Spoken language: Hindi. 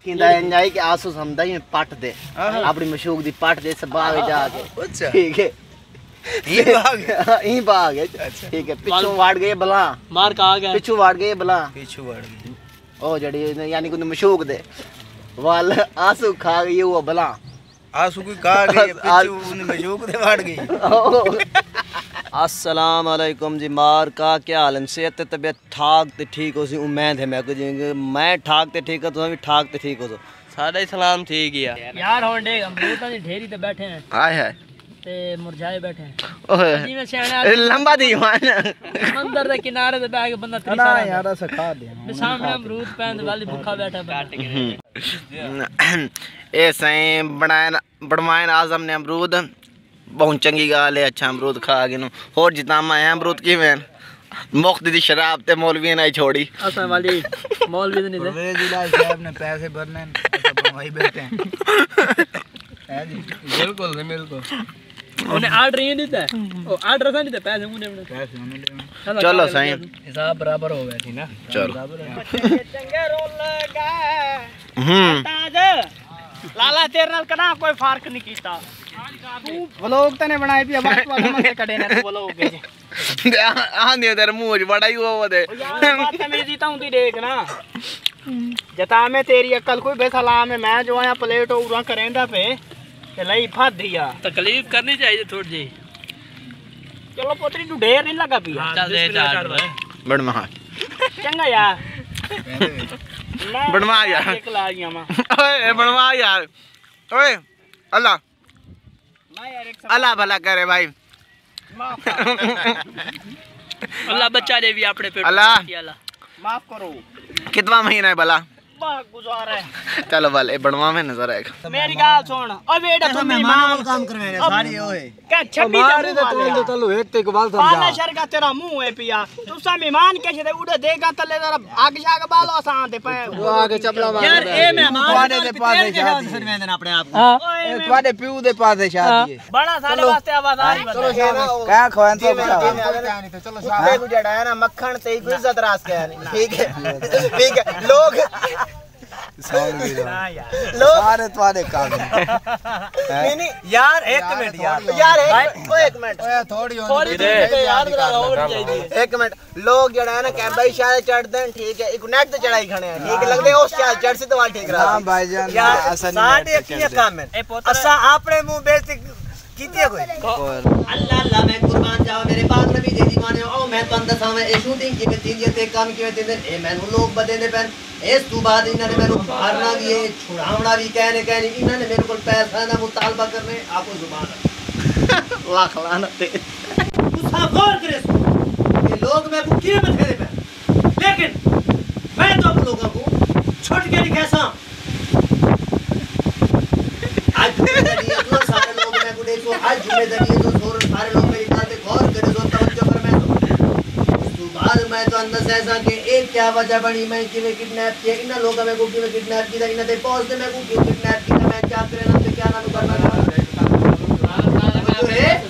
किंदा जाई के आंसू समझदा ही पट दे अपनी मशूक दी पट दे सबाग जाके अच्छा ठीक है ई भाग है ठीक है पिछू वाड़ गए बला मार का आ गया पिछू वाड़ गए बला पिछू वाड़ गई ओ जड़ी यानी को मशूक दे वाल आंसू खा गई वो बला आंसू कोई खा गई पिछू ने मशूक दे वाड़ गई अस्सलाम वालेकुम जी मार का क्या हाल है सेहत तबीयत ठाक ते ठीक हो सी उम्मीद है मैं ठाक ते ठीक हो तुम भी ठाक ते ठीक हो सो साडा इस्लाम ठीक ही यार हुन देख अमरूदां दी ढेरी ते बैठे हैं हाय हाय ते मुरझाए बैठे हैं ओए जी मैं सियाणा लंबा दीवान समंदर दे किनारे ते बैठ के बंदा तरी सारा यार ऐसा खा दे सामने अमरूद पैंद वाली भूखा बैठा काट के ए सही बनवाए आजम ने अमरूद बहुत चंगी गाल है अच्छा अमरूद खा गए होर जितामा है अमरूद की मैं मुफ्त दी शराब ते मौलवी ने छोड़ी असा वाली मौलवी ने नहीं दे जिला साहब ने पैसे भरने वही बैठे हैं जी बिल्कुल उन्हें ऑर्डर ही नहीं था ओ ऑर्डर था नहीं था पैसे उन्हें चलो सही हिसाब बराबर हो गया थी ना चलो चंगे रोल लगा लाला तेरे नाल कना कोई फर्क नहीं कीता तू व्लॉग तने बनाए भी अब तू मन से कटे ना तू व्लॉग के हां दे तेरे मुंह बड़ा ही वो दे बात में जीता हूं ती देख ना जता में तेरी अकल कोई बेसलाम है मैं जो आया प्लेट उरा करेंदा पे ते लई फद दिया तकलीफ करनी चाहिए थोड़ी जी चलो पोतरी तू ढेर नहीं लगा पिया चल दे चार बड़ महा चंगा यार बनवा यार एक ला गया मां ओए बनवा यार ओए अल्लाह मैं यार एक अल्लाह भला करे भाई अल्लाह बच्चा दे भी अपने पेट अल्लाह माफ करो कितना महीना है भला गुजारा है चलो भले बनवा में नजर आएगा मेरी गाल सुन ओ बेटा तुम मेहमान काम करवेरे सारी ओए क्या 26 दे चलो एक ते इकबाल समझा पाना शर का तेरा मुंह है पिया तू सा मेहमान कैसे दे उड़े देगा तले जरा आग जाग बालो आसान दे पे आगे चपला मार यार ए मेहमान तुम्हारे दे पास है शादी शर्मेंद ने अपने आप को ए तुम्हारे प्यू दे पास है शादी है बड़ा साले वास्ते आवाज आ रही चलो क्या खवान तो चलो शादी को जड़ा है ना मक्खन ते इज्जत रास के ठीक है लोग सारे तुम्हारे काम नहीं यार एक मिनट यार एक मिनट थोड़ी यार एक मिनट लोग जड़ा है ना कैंबई शायद चढ़ते हैं ठीक है एक नेट ते चढ़ाई खड़े हैं ठीक है लगदे उस चढ़ से तो वाल ठीक रहा हां भाईजान ऐसा नहीं साडे की काम है असा आपने मुंह बेइज्जती कीती है कोई अल्लाह अल्लाह मैं कुर्बान जावा मेरे पास नबी दे दी माने ओ मैं तो अंदर सामे ए शूटिंग की तीन ये ते काम की तीन ए मैं लोग बदे ने पहन इस तू बाद इन्होंने मेरे मारना भी है छुड़ावना भी कहने इन्होंने मेरे को पैसा ना मुतालबा करने आपको जुबान लाख लानत ते गुस्सा गौर करे ये लोग मैं को किए बथेरे पे लेकिन मैं तो आप लोगों को छोड़ के नहीं कैसा आज जिम्मेदारी सारे लोग मैं को देखो आज जिम्मेदारी तो सारे लोग मेरी बात पे गौर करे तो तवज्जो कर मैं तो बाद मैं तो अंदर से ऐसा कि एक क्या वजह बनी मैं किने किडनैप किया इन लोगों में को किने किडनैप किया इन दे पहुंच दे मैं को किडनैप किया मैं क्या करे ना क्या ना करना